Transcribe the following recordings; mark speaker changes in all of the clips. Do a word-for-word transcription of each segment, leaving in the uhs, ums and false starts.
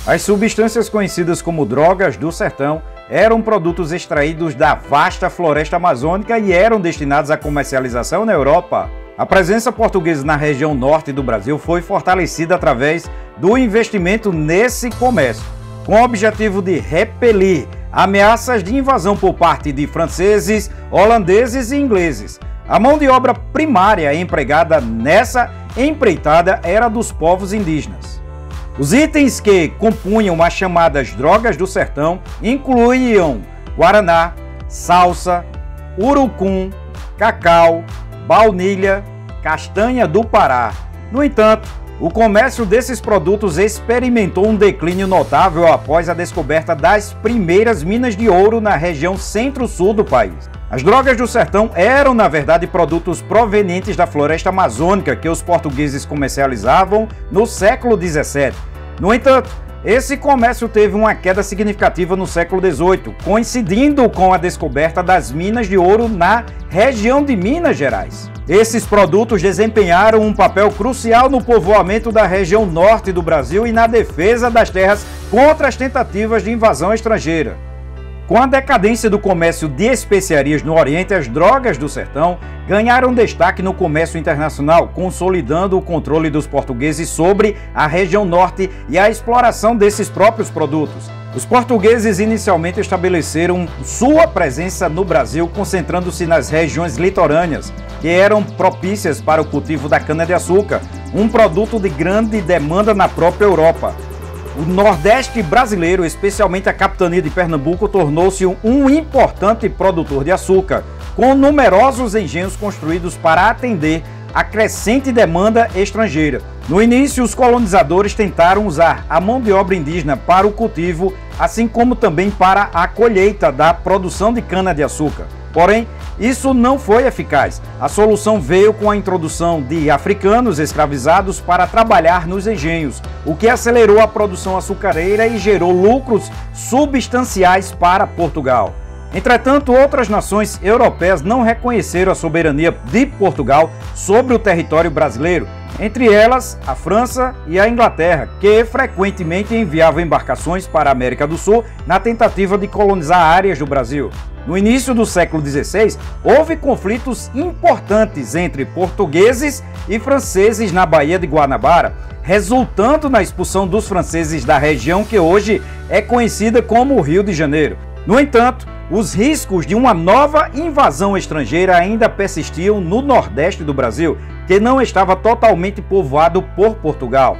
Speaker 1: As substâncias conhecidas como drogas do sertão eram produtos extraídos da vasta floresta amazônica e eram destinados à comercialização na Europa. A presença portuguesa na região norte do Brasil foi fortalecida através do investimento nesse comércio, com o objetivo de repelir ameaças de invasão por parte de franceses, holandeses e ingleses. A mão de obra primária empregada nessa empreitada era dos povos indígenas. Os itens que compunham as chamadas drogas do sertão incluíam guaraná, salsa, urucum, cacau, baunilha, castanha do Pará. No entanto, o comércio desses produtos experimentou um declínio notável após a descoberta das primeiras minas de ouro na região centro-sul do país. As drogas do sertão eram, na verdade, produtos provenientes da floresta amazônica que os portugueses comercializavam no século dezessete. No entanto, esse comércio teve uma queda significativa no século dezoito, coincidindo com a descoberta das minas de ouro na região de Minas Gerais. Esses produtos desempenharam um papel crucial no povoamento da região norte do Brasil e na defesa das terras contra as tentativas de invasão estrangeira. Com a decadência do comércio de especiarias no Oriente, as drogas do sertão ganharam destaque no comércio internacional, consolidando o controle dos portugueses sobre a região norte e a exploração desses próprios produtos. Os portugueses inicialmente estabeleceram sua presença no Brasil, concentrando-se nas regiões litorâneas, que eram propícias para o cultivo da cana-de-açúcar, um produto de grande demanda na própria Europa. O Nordeste brasileiro, especialmente a capitania de Pernambuco, tornou-se um importante produtor de açúcar, com numerosos engenhos construídos para atender a crescente demanda estrangeira. No início, os colonizadores tentaram usar a mão de obra indígena para o cultivo, assim como também para a colheita da produção de cana-de-açúcar. Porém, isso não foi eficaz. A solução veio com a introdução de africanos escravizados para trabalhar nos engenhos, o que acelerou a produção açucareira e gerou lucros substanciais para Portugal. Entretanto, outras nações europeias não reconheceram a soberania de Portugal sobre o território brasileiro, entre elas a França e a Inglaterra, que frequentemente enviavam embarcações para a América do Sul na tentativa de colonizar áreas do Brasil. No início do século dezesseis, houve conflitos importantes entre portugueses e franceses na Baía de Guanabara, resultando na expulsão dos franceses da região que hoje é conhecida como o Rio de Janeiro. No entanto, os riscos de uma nova invasão estrangeira ainda persistiam no Nordeste do Brasil, que não estava totalmente povoado por Portugal.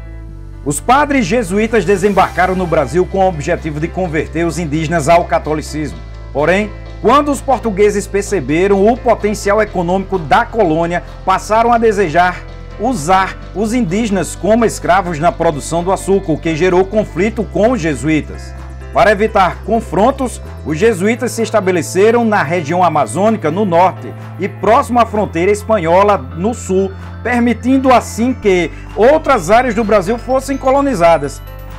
Speaker 1: Os padres jesuítas desembarcaram no Brasil com o objetivo de converter os indígenas ao catolicismo. Porém, quando os portugueses perceberam o potencial econômico da colônia, passaram a desejar usar os indígenas como escravos na produção do açúcar, o que gerou conflito com os jesuítas. Para evitar confrontos, os jesuítas se estabeleceram na região amazônica no norte e próximo à fronteira espanhola no sul, permitindo assim que outras áreas do Brasil fossem colonizadas.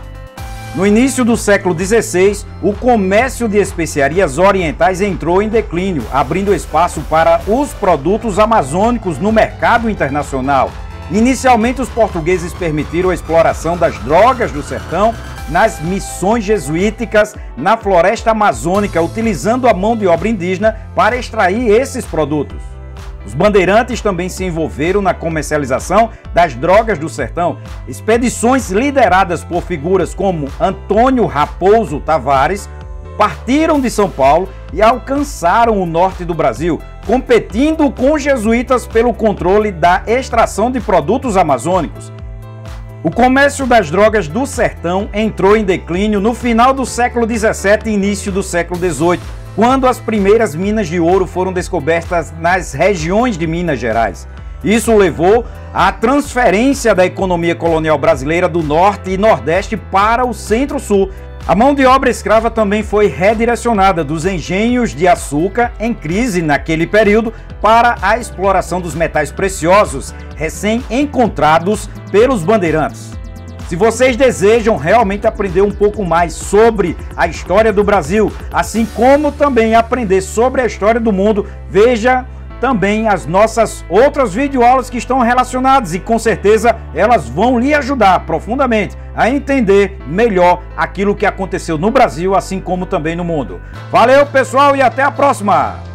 Speaker 1: No início do século dezesseis, o comércio de especiarias orientais entrou em declínio, abrindo espaço para os produtos amazônicos no mercado internacional. Inicialmente, os portugueses permitiram a exploração das drogas do sertão nas missões jesuíticas na floresta amazônica, utilizando a mão de obra indígena para extrair esses produtos. Os bandeirantes também se envolveram na comercialização das drogas do sertão. Expedições lideradas por figuras como Antônio Raposo Tavares partiram de São Paulo e alcançaram o norte do Brasil, competindo com os jesuítas pelo controle da extração de produtos amazônicos. O comércio das drogas do sertão entrou em declínio no final do século dezessete e início do século dezoito, quando as primeiras minas de ouro foram descobertas nas regiões de Minas Gerais. Isso levou à transferência da economia colonial brasileira do Norte e Nordeste para o Centro-Sul. A mão de obra escrava também foi redirecionada dos engenhos de açúcar em crise naquele período para a exploração dos metais preciosos recém-encontrados pelos bandeirantes. Se vocês desejam realmente aprender um pouco mais sobre a história do Brasil, assim como também aprender sobre a história do mundo, veja também as nossas outras videoaulas que estão relacionadas e com certeza elas vão lhe ajudar profundamente a entender melhor aquilo que aconteceu no Brasil, assim como também no mundo. Valeu, pessoal, e até a próxima!